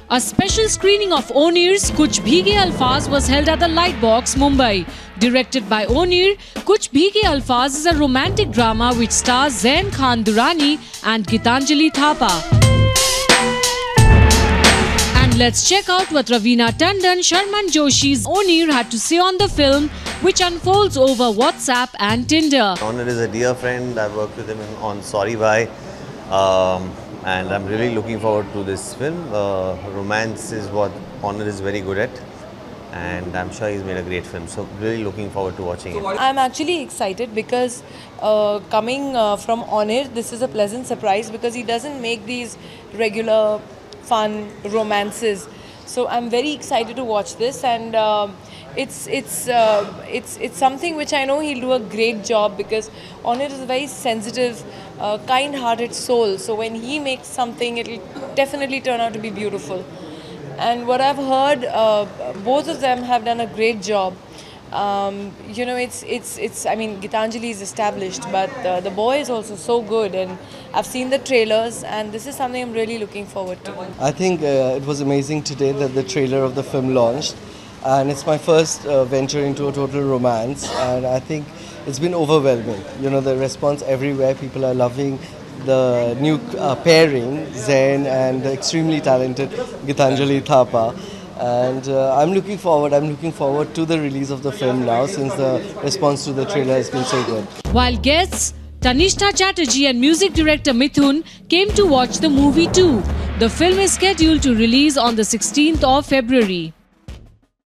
A special screening of Onir's Kuch Bhige Alfaz was held at the Lightbox, Mumbai. Directed by Onir, Kuch Bhige Alfaz is a romantic drama which stars Zain Khan Durrani and Gitanjali Thapa. And let's check out what Raveena Tandon, Sharman Joshi's Onir had to say on the film, which unfolds over WhatsApp and Tinder. Onir is a dear friend. I've worked with him on Sorry Bhai. And I'm really looking forward to this film. Romance is what Onir is very good at, and I'm sure he's made a great film. So really looking forward to watching it. I'm actually excited because coming from Onir, this is a pleasant surprise because he doesn't make these regular fun romances. So I'm very excited to watch this, and it's something which I know he'll do a great job because Onir is a very sensitive, kind-hearted soul. So when he makes something, it'll definitely turn out to be beautiful. And what I've heard, both of them have done a great job. You know, I mean, Gitanjali is established, but the boy is also so good, and I've seen the trailers, and this is something I'm really looking forward to. I think it was amazing today that the trailer of the film launched, and it's my first venture into a total romance, and I think it's been overwhelming. You know, the response everywhere, people are loving the new pairing, Zain and the extremely talented Gitanjali Thapa. And I'm looking forward to the release of the film now, since the response to the trailer has been so good. While guests Tanishtha Chatterjee and music director Mithun came to watch the movie too. The film is scheduled to release on the 16th of February.